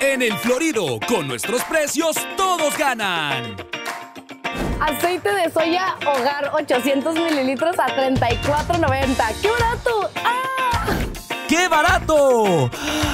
En el Florido, con nuestros precios, todos ganan. Aceite de soya Hogar 800 mililitros a $34.90. ¡Qué barato! ¡Ah! ¡Qué barato!